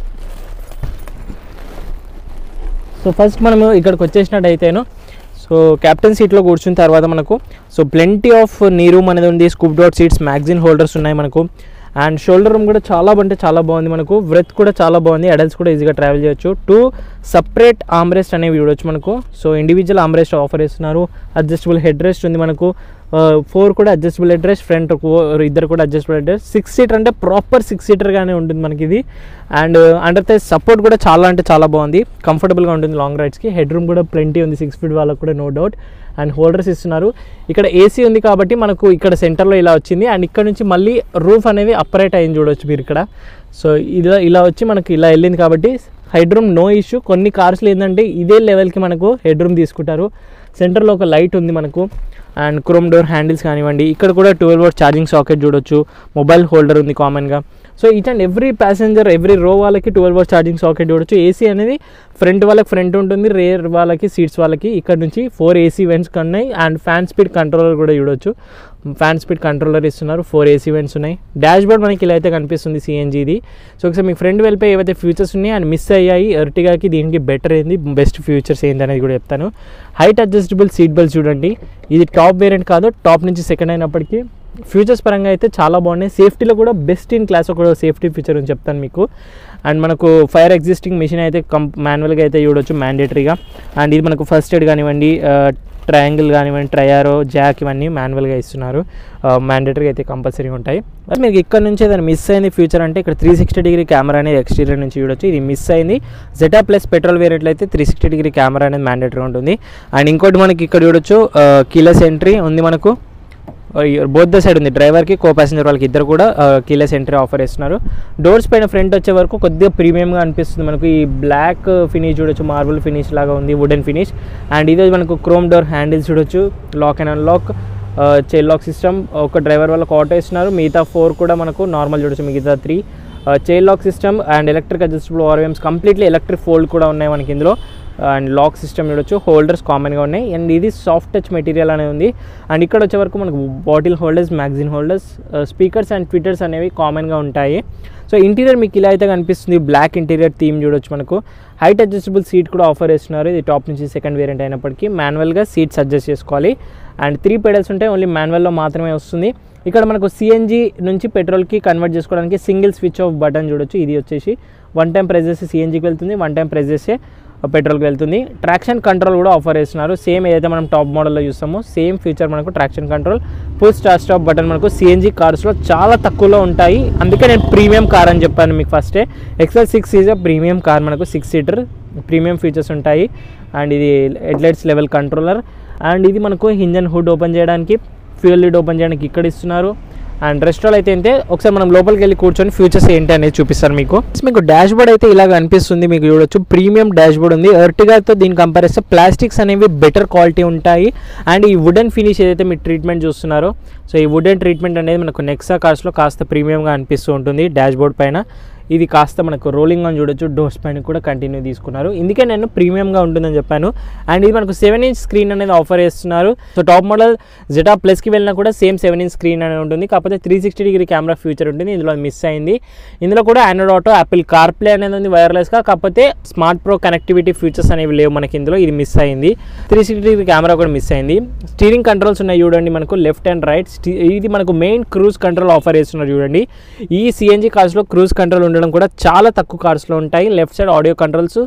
సో ఫస్ట్ మనము ఇక్కడికి వచ్చేసినట్టయితేను, సో క్యాప్టెన్ సీట్లో కూర్చున్న తర్వాత మనకు so plenty of knee room అనేది ఉంది. Scooped out seats, magazine holders ఉన్నాయి మనకు. అండ్ షోల్డర్ రూమ్ కూడా చాలా అంటే చాలా బాగుంది మనకు. బ్రెత్ కూడా చాలా బాగుంది, అడల్ట్స్ కూడా ఈజీగా ట్రావెల్ చేయొచ్చు. టూ సపరేట్ ఆమ్రెస్ట్ అనేవి చూడొచ్చు మనకు. సో ఇండివిజువల్ ఆమ్రెస్ట్ ఆఫర్ చేస్తున్నారు. అడ్జస్టబుల్ హెడ్ రెస్ట్ ఉంది మనకు. ఫోర్ కూడా అడ్జస్టబుల్ హెడ్ రెస్ట్, ఫ్రంట్ ఇద్దరు కూడా adjustable head rest. Six seater అంటే ప్రాపర్ సిక్స్ సీటర్గానే ఉంటుంది మనకి ఇది. అండ్ అండర్ థై సపోర్ట్ కూడా చాలా అంటే చాలా బాగుంది, కంఫర్టబుల్గా ఉంటుంది లాంగ్ రైడ్స్కి. హెడ్ రూమ్ కూడా ప్లెంటీ ఉంది సిక్స్ ఫీట్ వాళ్ళకి కూడా, నో డౌట్. అండ్ హోల్డర్స్ ఇస్తున్నారు. ఇక్కడ ఏసీ ఉంది కాబట్టి మనకు ఇక్కడ సెంటర్లో ఇలా వచ్చింది. అండ్ ఇక్కడ నుంచి మళ్ళీ రూఫ్ అనేది అపరేట్ అయింది చూడవచ్చు మీరు ఇక్కడ. సో ఇలా ఇలా వచ్చి మనకి ఇలా వెళ్ళింది కాబట్టి హెడ్ రూమ్ నో ఇష్యూ. కొన్ని కార్స్లో ఏంటంటే ఇదే లెవెల్కి మనకు హెడ్ రూమ్ తీసుకుంటారు. సెంటర్లో ఒక లైట్ ఉంది మనకు. అండ్ క్రోమ్ డోర్ హ్యాండిల్స్ కానివ్వండి, ఇక్కడ కూడా ట్వెల్వ్ వోల్ట్ ఛార్జింగ్ సాకెట్ చూడొచ్చు. మొబైల్ హోల్డర్ ఉంది కామన్గా. So each and every passenger every row వాళ్ళకి ట్వెల్వ్ వోల్ట్ ఛార్జింగ్ సాకెట్ చూడొచ్చు. ఏసీ అనేది ఫ్రంట్ వాళ్ళకి ఫ్రంట్ ఉంటుంది, రేర్ వాళ్ళకి సీట్స్ వాళ్ళకి ఇక్కడ నుంచి ఫోర్ ఏసీ వెంట్స్ ఉన్నాయి. అండ్ ఫ్యాన్ స్పీడ్ కంట్రోలర్ కూడా చూడొచ్చు. ఫ్యాన్ స్పీడ్ కంట్రోలర్ ఇస్తున్నారు. ఫోర్ ఏసీ వెంట్స్ ఉన్నాయి. డాష్ బోర్డ్ మనకి ఇలా అయితే కనిపిస్తుంది సిఎన్జీది. సో ఒకసారి మీకు ఫ్రంట్ వెళ్ళిపోయి ఏవైతే ఫ్యూచర్స్ ఉన్నాయి అండ్ మిస్ అయ్యాయి ఎర్టిగాకి, దీనికి బెటర్ ఏంది, బెస్ట్ ఫ్యూచర్స్ ఏంటి అనేది కూడా చెప్తాను. హైట్ అడ్జస్టబుల్ సీట్ బెల్ట్స్ చూడండి. ఇది టాప్ వేరియంట్ కాదు, టాప్ నుంచి సెకండ్ అయినప్పటికీ ఫ్యూచర్స్ పరంగా అయితే చాలా బాగున్నాయి. సేఫ్టీలో కూడా బెస్ట్ ఇన్ క్లాస్ ఒక సేఫ్టీ ఫీచర్ అని చెప్తాను మీకు. అండ్ మనకు ఫైర్ ఎగ్జిస్టింగ్ మిషన్ అయితే కం మాన్యువల్గా అయితే చూడొచ్చు మ్యాండేటరీగా. అండ్ ఇది మనకు ఫస్ట్ ఎయిడ్ కానివ్వండి, ట్రయాంగిల్ కానివ్వండి, ట్రయారో, జాక్ ఇవన్నీ మాన్యువల్గా ఇస్తున్నారు. మ్యాండేటరీగా అయితే కంపల్సరీ ఉంటాయి. మీకు ఇక్కడ నుంచి ఏదైనా మిస్ అయింది ఫ్యూచర్ అంటే ఇక్కడ త్రీ సిక్స్టీ డిగ్రీ కెమెరా అనేది ఎక్స్టీరియర్ నుంచి చూడొచ్చు. ఇది మిస్ అయింది. జెటా ప్లస్ పెట్రోల్ వేరియంట్లో అయితే త్రీ సిక్స్టీ డిగ్రీ కెమెరా అనేది మ్యాండేటరీగా ఉంటుంది. అండ్ ఇంకోటి మనకి ఇక్కడ చూడొచ్చు కీలెస్ ఎంట్రీ ఉంది మనకు. బోత్ ద సైడ్ ఉంది, డ్రైవర్కి కో ప్యాసింజర్ వాళ్ళకి ఇద్దరు కూడా కీలెస్ ఎంట్రీ ఆఫర్ చేస్తున్నారు. డోర్స్ పైన ఫ్రంట్ వచ్చే వరకు కొద్దిగా ప్రీమియంగా అనిపిస్తుంది మనకు. ఈ బ్లాక్ ఫినిష్ చూడొచ్చు, మార్బుల్ ఫినిష్ లాగా ఉంది, వుడెన్ ఫినిష్. అండ్ ఇది మనకు క్రోమ్ డోర్ హ్యాండిల్స్ చూడొచ్చు, lock and unlock, chain lock system. ఒక డ్రైవర్ వాళ్ళకి ఆటో ఇస్తున్నారు, మిగతా ఫోర్ కూడా మనకు నార్మల్ చూడొచ్చు, మిగతా three chain lock system. And electric adjustable ORVMs, completely electric fold కూడా ఉన్నాయి మనకి ఇందులో. అండ్ లాక్ సిస్టమ్ చూడొచ్చు. హోల్డర్స్ కామన్గా ఉన్నాయి. అండ్ ఇది సాఫ్ట్ టచ్ మెటీరియల్ అనేది ఉంది. అండ్ ఇక్కడ వచ్చే వరకు మనకు bottle holders, magazine holders, speakers and tweeters అనేవి కామన్గా ఉంటాయి. సో ఇంటీరియర్ మీకు ఇలా అయితే కనిపిస్తుంది. బ్లాక్ ఇంటీరియర్ థీమ్ చూడొచ్చు మనకు. హైట్ అడ్జస్టబుల్ సీట్ కూడా ఆఫర్ చేస్తున్నారు. ఇది టాప్ నుంచి సెకండ్ వేరియంట్ అయినప్పటికీ మాన్యువల్గా సీట్స్ అడ్జస్ట్ చేసుకోవాలి. అండ్ త్రీ పెడల్స్ ఉంటాయి, ఓన్లీ మాన్యువల్లో మాత్రమే వస్తుంది. ఇక్కడ మనకు సిఎన్జీ నుంచి పెట్రోల్కి కన్వర్ట్ చేసుకోవడానికి సింగిల్ స్విచ్ ఆఫ్ బటన్ చూడొచ్చు. ఇది వచ్చేసి వన్ టైం ప్రెస్ చేస్తే సిఎన్జీకి వెళ్తుంది, వన్ టైం ప్రెస్ చేస్తే పెట్రోల్కి వెళ్తుంది. ట్రాక్షన్ కంట్రోల్ కూడా ఆఫర్ చేస్తున్నారు. సేమ్ ఏదైతే మనం టాప్ మోడల్లో చూస్తామో సేమ్ ఫీచర్ మనకు traction control. Push start stop button మనకు సిఎన్జీ కార్స్లో చాలా తక్కువలో ఉంటాయి, అందుకే నేను ప్రీమియం కార్ అని చెప్పాను మీకు ఫస్టే. XL six is a premium car మనకు, సిక్స్ సీటర్ ప్రీమియం ఫీచర్స్ ఉంటాయి. అండ్ ఇది హెడ్లైట్స్ లెవెల్ కంట్రోలర్. అండ్ ఇది మనకు ఇంజన్ హుడ్ ఓపెన్ చేయడానికి, ఫ్యూయల్ లిడ్ ఓపెన్ చేయడానికి ఇక్కడ ఇస్తున్నారు. అండ్ రెస్టారెంట్ అయితే అయితే ఒకసారి మనం లోపలికి వెళ్ళి కూర్చొని ఫ్యూచర్స్ ఏంటి అనేది చూపిస్తాను మీకు. మీకు డాష్ బోర్డ్ అయితే ఇలాగ అనిపిస్తుంది, మీకు చూడొచ్చు ప్రీమియం డాష్ బోర్డ్ ఉంది. ఎర్టిగాతో దీన్ని కంపేర్ చేస్తే ప్లాస్టిక్స్ అనేవి బెటర్ క్వాలిటీ ఉంటాయి. అండ్ ఈ వుడెన్ ఫినిష్ ఏదైతే మీరు ట్రీట్మెంట్ చూస్తున్నారో, సో ఈ వుడెన్ ట్రీట్మెంట్ అనేది మనకు నెక్సా కార్స్లో కాస్త ప్రీమియంగా అనిపిస్తూ ఉంటుంది డాష్ బోర్డ్ పైన. ఇది కాస్త మనకు రోలింగ్ అని చూడొచ్చు, డోర్స్ పైన కూడా కంటిన్యూ తీసుకున్నారు, ఇందుకే నేను ప్రీమియంగా ఉంటుందని చెప్పాను. అండ్ ఇది మనకు సెవెన్ ఇంచ్ స్క్రీన్ అనేది ఆఫర్ చేస్తున్నారు. సో టాప్ మోడల్ జెటా ప్లస్కి వెళ్ళినా కూడా సేమ్ సెవెన్ ఇంచ్ స్క్రీన్ అనేది ఉంటుంది, కాకపోతే three sixty degree camera feature ఉంటుంది. ఇందులో మిస్ అయింది. ఇందులో కూడా Android auto, Apple car play అనేది ఉంది వైర్లెస్గా, కాకపోతే స్మార్ట్ ప్రో కనెక్టివిటీ ఫీచర్స్ అనేవి లేవు మనకి ఇందులో, ఇది మిస్ అయింది. త్రీ సిక్స్టీ డిగ్రీ కెమెరా కూడా మిస్ అయింది. స్టీరింగ్ కంట్రోల్స్ ఉన్నాయి చూడండి మనకు, లెఫ్ట్ అండ్ రైట్. ఇది మనకు మెయిన్ క్రూజ్ కంట్రోల్ ఆఫర్ చేస్తున్నారు చూడండి. ఈ సిఎన్జీ కార్స్లో క్రూజ్ కంట్రోల్ ఉండడం కూడా చాలా తక్కువ కార్స్లో ఉంటాయి. Left side audio controls,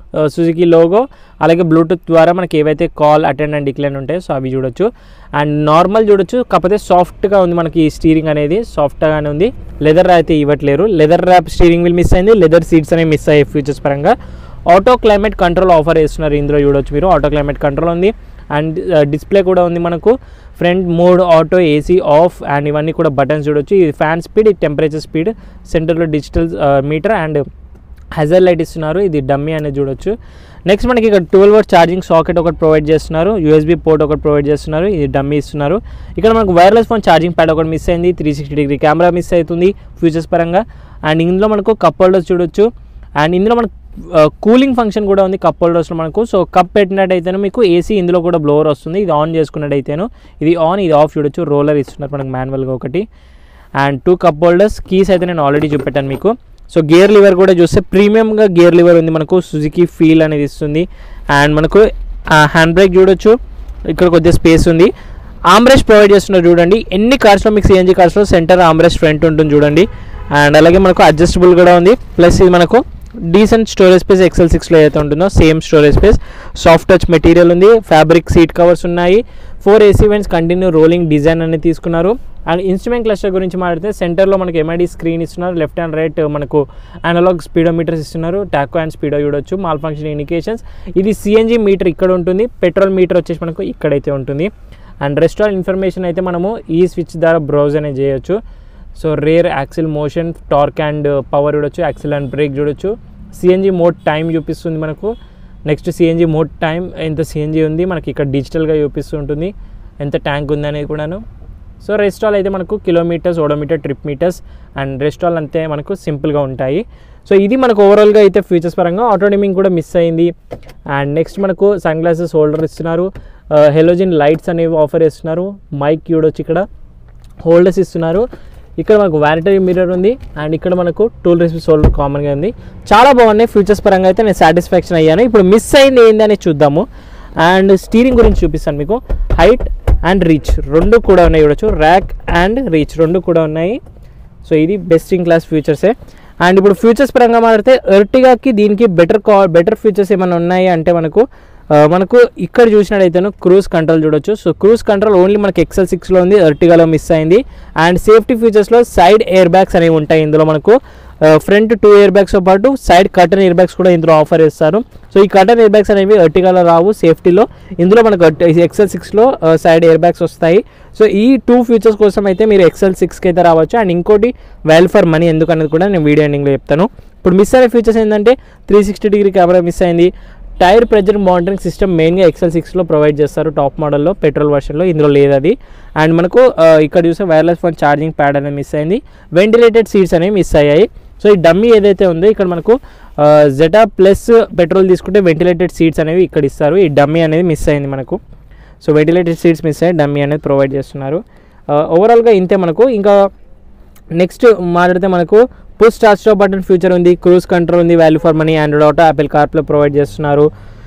Suzuki logo, అలాగే బ్లూటూత్ ద్వారా మనకి ఏవైతే కాల్ అటెండ్ అండ్ డిక్లైన్ ఉంటాయో సో అవి చూడొచ్చు. అండ్ నార్మల్ చూడొచ్చు, కాకపోతే సాఫ్ట్గా ఉంది మనకి స్టీరింగ్ అనేది, సాఫ్ట్గానే ఉంది. లెదర్ అయితే ఇవ్వట్లేరు, leather wrap steering wheel miss అయింది, లెదర్ సీట్స్ అనేవి మిస్ అయ్యాయి ఫీచర్స్ పరంగా. ఆటో క్లైమేట్ కంట్రోల్ ఆఫర్ చేస్తున్నారు ఇందులో చూడొచ్చు మీరు, ఆటో క్లైమేట్ కంట్రోల్ ఉంది. అండ్ డిస్ప్లే కూడా ఉంది మనకు, front mode, auto, AC, off and ఇవన్నీ కూడా బటన్స్ చూడొచ్చు. ఇది ఫ్యాన్ స్పీడ్, ఇది టెంపరేచర్ స్పీడ్, సెంటర్లో digital meter and hazard light ఇస్తున్నారు. ఇది డమ్మీ అనేది చూడొచ్చు. నెక్స్ట్ మనకి ఇక్కడ ట్వెల్వ్ వాట్ ఛార్జింగ్ సాకెట్ ఒకటి ప్రొవైడ్ చేస్తున్నారు, యూఎస్బీ పోర్ట్ ఒకటి ప్రొవైడ్ చేస్తున్నారు, ఇది డమ్మీ ఇస్తున్నారు. ఇక్కడ మనకు వైర్లెస్ ఫోన్ ఛార్జింగ్ ప్యాడ్ ఒకటి మిస్ అయింది, three sixty degree camera miss అవుతుంది ఫీచర్స్ పరంగా. అండ్ ఇందులో మనకు కప్ హోల్డర్స్ చూడొచ్చు. అండ్ ఇందులో మనకు కూలింగ్ ఫంక్షన్ కూడా ఉంది కప్ హోల్డర్స్లో మనకు. సో కప్ పెట్టినట్టయితేనే మీకు ఏసీ ఇందులో కూడా బ్లోవర్ వస్తుంది. ఇది ఆన్ చేసుకున్నట్టయితేను ఇది ఆన్, ఇది ఆఫ్ చూడొచ్చు. రోలర్ ఇస్తున్నారు మనకు మాన్యువల్గా ఒకటి. And two cup holders, keys అయితే నేను ఆల్రెడీ చూపెట్టాను మీకు. సో గేర్ లివర్ కూడా చూస్తే ప్రీమియంగా గేర్ లివర్ ఉంది మనకు, సుజుకి ఫీల్ అనేది ఇస్తుంది. అండ్ మనకు హ్యాండ్ బ్రేక్ చూడొచ్చు, ఇక్కడ కొద్దిగా స్పేస్ ఉంది. ఆమ్రెస్ట్ ప్రొవైడ్ చేస్తున్నారు చూడండి. ఎన్ని కార్స్లో మీకు సిఎన్జీ కార్స్లో సెంటర్ ఆమ్రెస్ట్ ఫ్రంట్ ఉంటుంది చూడండి. అండ్ అలాగే మనకు అడ్జస్టబుల్ కూడా ఉంది. ప్లస్ ఇది మనకు డీసెంట్ స్టోరేజ్ స్పేస్ ఎక్సెల్ సిక్స్లో ఏదైతే ఉంటుందో same storage space. Soft touch material ఉంది, ఫ్యాబ్రిక్ సీట్ కవర్స్ ఉన్నాయి. Four AC vents continue rolling design అనేది తీసుకున్నారు. అండ్ ఇన్స్ట్రుమెంట్ క్లస్టర్ గురించి మాట్లాడితే సెంటర్లో మనకి ఎంఐడి స్క్రీన్ ఇస్తున్నారు, లెఫ్ట్ అండ్ రైట్ మనకు అనలాగ్ స్పీడోమీటర్స్ ఇస్తున్నారు, టాకో అండ్ స్పీడో చూడొచ్చు, మాల్ ఫంక్షన్ ఇండికేషన్స్. ఇది సిఎన్జీ మీటర్ ఇక్కడ ఉంటుంది, పెట్రోల్ మీటర్ వచ్చేసి మనకు ఇక్కడైతే ఉంటుంది. అండ్ రెస్ట్ ఆల్ ఇన్ఫర్మేషన్ అయితే మనము ఈ స్విచ్ ద్వారా బ్రౌజ్ అనేది చేయొచ్చు. So rear, accel motion, torque and power చూడొచ్చు, యాక్సిల్ అండ్ బ్రేక్ చూడొచ్చు. సిఎన్జీ మోడ్ టైం చూపిస్తుంది మనకు. నెక్స్ట్ సిఎన్జీ మోడ్ టైం ఎంత సిఎన్జీ ఉంది మనకి ఇక్కడ డిజిటల్గా చూపిస్తూ ఉంటుంది, ఎంత ట్యాంక్ ఉంది అనేది కూడాను. సో రెస్టాల్ అయితే మనకు kilometres, odometer, trip metres and rest all అంతే మనకు సింపుల్గా ఉంటాయి. సో ఇది మనకు ఓవరాల్గా అయితే ఫీచర్స్ పరంగా. ఆటో డిమింగ్ కూడా మిస్ అయింది. అండ్ నెక్స్ట్ మనకు సన్ గ్లాసెస్ హోల్డర్ ఇస్తున్నారు, హెలోజిన్ లైట్స్ అనేవి ఆఫర్ చేస్తున్నారు, మైక్ చూడొచ్చు, ఇక్కడ హోల్డర్స్ ఇస్తున్నారు. ఇక్కడ మనకు వ్యానిటరీ మిర్రర్ ఉంది. అండ్ ఇక్కడ మనకు టూల్ రెసిపీ హోల్డర్ కామన్గా ఉంది. చాలా బాగున్నాయి ఫీచర్స్ పరంగా అయితే నేను సాటిస్ఫాక్షన్ అయ్యాను. ఇప్పుడు మిస్ అయింది ఏంది అనేది చూద్దాము. అండ్ స్టీరింగ్ గురించి చూపిస్తాను మీకు. హైట్ అండ్ రీచ్ రెండు కూడా ఉన్నాయి చూడొచ్చు, ర్యాక్ అండ్ రీచ్ రెండు కూడా ఉన్నాయి. సో ఇది బెస్ట్ ఇన్ క్లాస్ ఫీచర్సే. అండ్ ఇప్పుడు ఫీచర్స్ పరంగా మాట్లాడితే ఎర్టిగాకి దీనికి బెటర్ కా బెటర్ ఫీచర్స్ ఏమైనా ఉన్నాయి అంటే మనకు మనకు ఇక్కడ చూసినట్టయితేను క్రూజ్ కంట్రోల్ చూడొచ్చు. సో క్రూజ్ కంట్రోల్ ఓన్లీ మనకి ఎక్సెల్ సిక్స్లో ఉంది, ఎర్టిగాలో మిస్ అయింది. అండ్ సేఫ్టీ ఫీచర్స్లో సైడ్ ఎయిర్ బ్యాగ్స్ అనేవి ఉంటాయి ఇందులో మనకు. ఫ్రంట్ టూ ఎయిర్ బ్యాగ్స్తో పాటు సైడ్ కర్టన్ ఎయిర్ బ్యాగ్స్ కూడా ఇందులో ఆఫర్ చేస్తారు. సో ఈ కర్టన్ ఎయిర్ బ్యాగ్స్ అనేవి ఎర్టిగాలో రావు సేఫ్టీలో, ఇందులో మనకు ఎక్సెల్ సిక్స్లో సైడ్ ఎయిర్ బ్యాగ్స్ వస్తాయి. సో ఈ టూ ఫీచర్స్ కోసం అయితే మీరు ఎక్సెల్ సిక్స్కి అయితే రావచ్చు. అండ్ ఇంకోటి వాల్యూ ఫర్ మనీ ఎందుకు అనేది కూడా నేను వీడియో ఎండింగ్లో చెప్తాను. ఇప్పుడు మిస్ అయిన ఫీచర్స్ ఏంటంటే three sixty degree camera miss అయింది. టైర్ ప్రెజర్ మానిటరింగ్ సిస్టమ్ మెయిన్గా ఎక్సెల్ సిక్స్లో ప్రొవైడ్ చేస్తారు టాప్ మోడల్లో, పెట్రోల్ వర్షన్లో, ఇందులో లేదు అది. అండ్ మనకు ఇక్కడ చూస్తే వైర్లెస్ ఫోన్ ఛార్జింగ్ ప్యాడ్ అనేది మిస్ అయింది. వెంటిలేటెడ్ సీట్స్ అనేవి మిస్ అయ్యాయి. సో ఈ డమ్మీ ఏదైతే ఉందో ఇక్కడ మనకు జెటా ప్లస్ పెట్రోల్ తీసుకుంటే వెంటిలేటెడ్ సీట్స్ అనేవి ఇక్కడ ఇస్తారు. ఈ డమ్మీ అనేది మిస్ అయింది మనకు. సో వెంటిలేటెడ్ సీట్స్ మిస్ అయ్యి డమ్మీ అనేది ప్రొవైడ్ చేస్తున్నారు. ఓవరాల్గా ఇంతే మనకు. ఇంకా నెక్స్ట్ మాట్లాడితే మనకు push start stop button feature ఉంది, క్రూజ్ కంట్రోల్ ఉంది, value for money, Android auto, Apple CarPlay provide చేస్తున్నారు.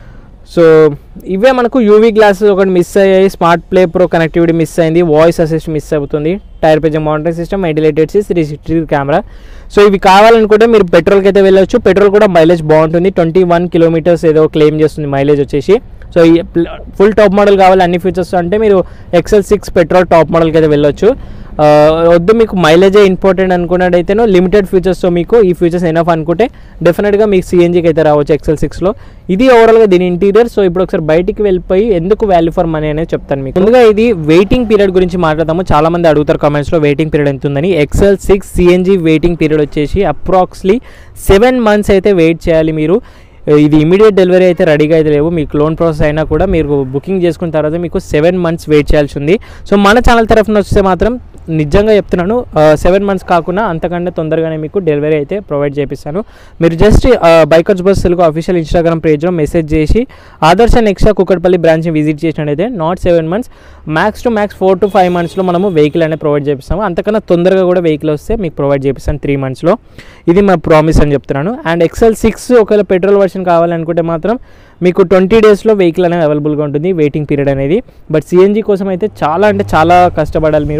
సో ఇవే మనకు యూవీ గ్లాసెస్ ఒకటి మిస్ అయ్యాయి, smart play pro connectivity miss అయింది, వాయిస్ అసిస్ట్ మిస్ అవుతుంది, tyre pressure monitoring system, ventilated seats, three sixty camera. So ఇవి కావాలనుకుంటే మీరు పెట్రోల్కి అయితే వెళ్ళొచ్చు. పెట్రోల్ కూడా మైలేజ్ బాగుంటుంది, ట్వంటీ వన్ కిలోమీటర్స్ ఏదో క్లెయిమ్ చేస్తుంది మైలేజ్ వచ్చేసి. సో ఈ ఫుల్ టాప్ మోడల్ కావాలి అన్ని ఫీచర్స్ అంటే మీరు ఎక్సెల్ సిక్స్ పెట్రోల్ టాప్ మోడల్కి అయితే వెళ్ళొచ్చు. వద్దు మీకు మైలేజే ఇంపార్టెంట్ అనుకున్నట్టయితేనో లిమిటెడ్ ఫీచర్స్తో మీకు ఈ ఫీచర్స్ ఎనఫ్ అనుకుంటే డెఫినెట్గా మీకు సిఎన్జీకి అయితే రావచ్చు ఎక్సెల్ సిక్స్లో. ఇది ఓవరాల్గా దీని ఇంటీరియర్. సో ఇప్పుడు ఒకసారి బయటికి వెళ్ళిపోయి ఎందుకు వాల్యూ ఫర్ మనీ అనేది చెప్తాను మీకు. ముందుగా ఇది వెయిటింగ్ పీరియడ్ గురించి మాట్లాడతాము. చాలా మంది అడుగుతారు కామెంట్స్లో వెయిటింగ్ పీరియడ్ ఎంత ఉందని. XL six CNG waiting period వచ్చేసి అప్రాక్స్లీ సెవెన్ మంత్స్ అయితే వెయిట్ చేయాలి మీరు. ఇది ఇమీడియట్ డెలివరీ అయితే రెడీగా అయితే లేవు. మీకు లోన్ ప్రాసెస్ అయినా కూడా మీరు బుకింగ్ చేసుకున్న తర్వాత మీకు సెవెన్ మంత్స్ వెయిట్ చేయాల్సి ఉంది. సో మన ఛానల్ తరఫున వస్తే మాత్రం నిజంగా చెప్తున్నాను సెవెన్ మంత్స్ కాకుండా అంతకంటే తొందరగానే మీకు డెలివరీ అయితే ప్రొవైడ్ చేపిస్తాను. మీరు just Bikers bus Telugu official Instagram పేజ్లో మెసేజ్ చేసి ఆదర్శ నెక్సా కుక్కట్పల్లి బ్రాంచ్ని విజిట్ చేసినట్టయితే not seven months max to max four to five మంత్స్లో మనము వెహికల్ అనేది ప్రొవైడ్ చేపిస్తాము. అంతకన్నా తొందరగా కూడా వెహికల్ వస్తే మీకు ప్రొవైడ్ చేపిస్తాను త్రీ మంత్స్లో. ఇది మా ప్రామిస్ అని చెప్తున్నాను. అండ్ ఎక్సెల్ సిక్స్ ఒకవేళ పెట్రోల్ వర్షన్ కావాలనుకుంటే మాత్రం మీకు ట్వంటీ డేస్లో వెహికల్ అనేది అవైలబుల్గా ఉంటుంది వెయిటింగ్ పీరియడ్ అనేది. బట్ సిఎన్జీ కోసం అయితే చాలా అంటే చాలా కష్టపడాలి మీరు.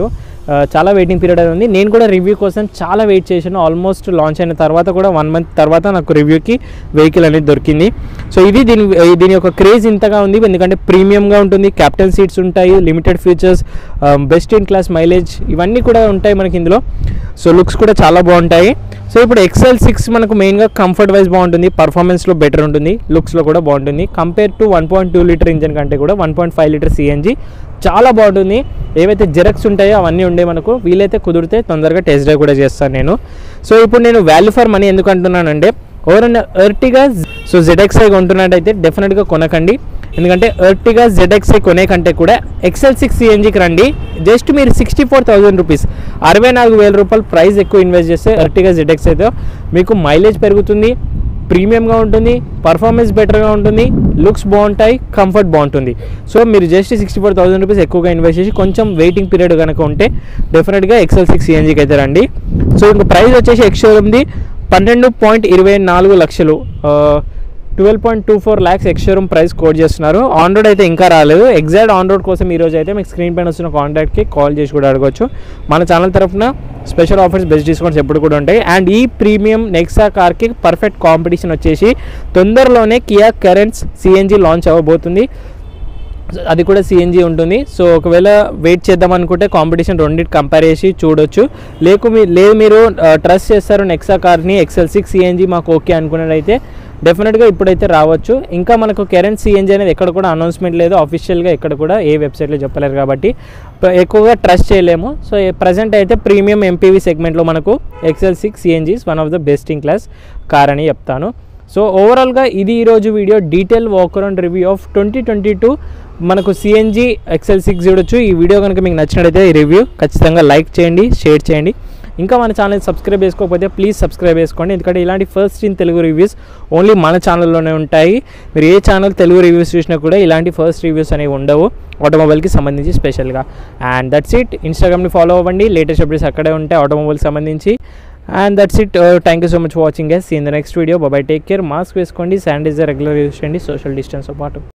చాలా వెయిటింగ్ పీరియడ్ అనేది ఉంది. నేను కూడా రివ్యూ కోసం చాలా వెయిట్ చేశాను. ఆల్మోస్ట్ లాంచ్ అయిన తర్వాత కూడా వన్ మంత్ తర్వాత నాకు రివ్యూకి వెహికల్ అనేది దొరికింది. సో ఇది దీని దీని యొక్క క్రేజ్ ఇంతగా ఉంది ఎందుకంటే ప్రీమియంగా ఉంటుంది, క్యాప్టెన్ సీట్స్ ఉంటాయి, limited features, best in class mileage ఇవన్నీ కూడా ఉంటాయి మనకి ఇందులో. సో లుక్స్ కూడా చాలా బాగుంటాయి. సో ఇప్పుడు ఎక్సెల్ సిక్స్ మనకు మెయిన్గా కంఫర్ట్ వైజ్ బాగుంటుంది, పర్ఫార్మెన్స్లో బెటర్ ఉంటుంది, లుక్స్లో కూడా బాగుంటుంది. Compare to one point two litre engine కంటే కూడా one point five litre CNG చాలా బాగుంటుంది. ఏవైతే జెరక్స్ ఉంటాయో అవన్నీ ఉండే మనకు వీలైతే కుదిరితే తొందరగా టెస్ట్ డ్రైవ్ కూడా చేస్తాను నేను. సో ఇప్పుడు నేను వాల్యూ ఫర్ మనీ ఎందుకు అంటున్నానంటే ఎవరైనా ఎర్టిగా సో జెడ్ఎక్స్ఐ కొంటున్నట్టయితే డెఫినెట్గా కొనకండి. ఎందుకంటే ఎర్టిగా జెడ్ఎక్స్ఐ కొనే కంటే కూడా ఎక్సెల్ సిక్స్ సిఎన్జికి రండి. జస్ట్ మీరు సిక్స్టీ ఫోర్ థౌసండ్ రూపీస్ అరవై నాలుగు వేల రూపాయలు ప్రైస్ ఎక్కువ ఇన్వెస్ట్ చేస్తే ఎర్టిగా జెడ్ఎక్స్ఐతో మీకు మైలేజ్ పెరుగుతుంది, ప్రీమియంగా ఉంటుంది, పర్ఫార్మెన్స్ బెటర్గా ఉంటుంది, లుక్స్ బాగుంటాయి, కంఫర్ట్ బాగుంటుంది. సో మీరు just sixty four thousand rupees ఎక్కువగా ఇన్వెస్ట్ చేసి కొంచెం వెయిటింగ్ పీరియడ్ కనుక ఉంటే డెఫినెట్గా ఎక్సెల్ సిక్స్ సిఎన్జికి అయితే రండి. సో ఇంక ప్రైస్ వచ్చేసి ఎక్స్ షోరూమ్ది పన్నెండు పాయింట్ ఇరవై నాలుగు లక్షలు twelve point two four lakhs ex showroom price quote చేస్తున్నారు. ఆన్ రోడ్ అయితే ఇంకా రాలేదు. ఎగ్జాక్ట్ ఆన్ రోడ్ కోసం ఈరోజు అయితే మీకు స్క్రీన్ పైన వస్తున్న కాంటాక్ట్కి కాల్ చేసి కూడా అడగవచ్చు. మన ఛానల్ తరఫున స్పెషల్ ఆఫర్స్, బెస్ట్ డిస్కౌంట్స్ ఎప్పుడు కూడా ఉంటాయి. అండ్ ఈ ప్రీమియం నెక్సా కార్కి పర్ఫెక్ట్ కాంపిటీషన్ వచ్చేసి తొందరలోనే కియా కరెంట్స్ సిఎన్జి లాంచ్ అవ్వబోతుంది. అది కూడా సిఎన్జి ఉంటుంది. సో ఒకవేళ వెయిట్ చేద్దాం అనుకుంటే కాంపిటీషన్ రెండింటి కంపేర్ చేసి చూడొచ్చు. లేకు మీ లేదు మీరు ట్రస్ట్ చేస్తారు నెక్సా కార్ని, ఎక్సెల్ సిక్స్ సిఎన్జి మాకు ఓకే అనుకున్నట్టయితే డెఫినెట్గా ఇప్పుడైతే రావచ్చు. ఇంకా మనకు కరెంట్ సిఎన్జి అనేది ఎక్కడ కూడా అనౌన్స్మెంట్ లేదు, అఫీషియల్గా ఎక్కడ కూడా ఏ వెబ్సైట్లో చెప్పలేరు కాబట్టి ఎక్కువగా ట్రస్ట్ చేయలేము. సో ప్రజెంట్ అయితే ప్రీమియం ఎంపీవీ సెగ్మెంట్లో మనకు XL six CNG one of the best in class car అని చెప్తాను. సో ఓవరాల్గా ఇది ఈరోజు video detail walk around review of twenty twenty two మనకు సిఎన్జి ఎక్సెల్ సిక్స్ చూడొచ్చు. ఈ వీడియో కనుక మీకు నచ్చినట్టయితే ఈ రివ్యూ ఖచ్చితంగా లైక్ చేయండి, షేర్ చేయండి. ఇంకా మన ఛానల్ సబ్స్క్రైబ్ చేసుకోకపోతే ప్లీజ్ సబ్స్క్రైబ్ చేసుకోండి. ఎందుకంటే ఇలాంటి first in Telugu reviews only మన ఛానల్లోనే ఉంటాయి. మీరు ఏ ఛానల్ తెలుగు రివ్యూస్ చూసినా కూడా ఇలాంటి ఫస్ట్ రివ్యూస్ అనేవి ఉండవు ఆటోమొబైల్కి సంబంధించి స్పెషల్గా. And that's it. ఇన్స్టాగ్రామ్ని ఫాలో అవ్వండి, లేటెస్ట్ అప్డేట్స్ అక్కడే ఉంటాయి ఆటోమొబైల్కి సంబంధించి. And that's it. Thank you so much for watching guys. See in the next video. Bye, take care. Mask వేసుకోండి, శానిటైజర్ రెగ్యులర్ యూస్ చేయండి, సోషల్ డిస్టెన్స్తో పాటు.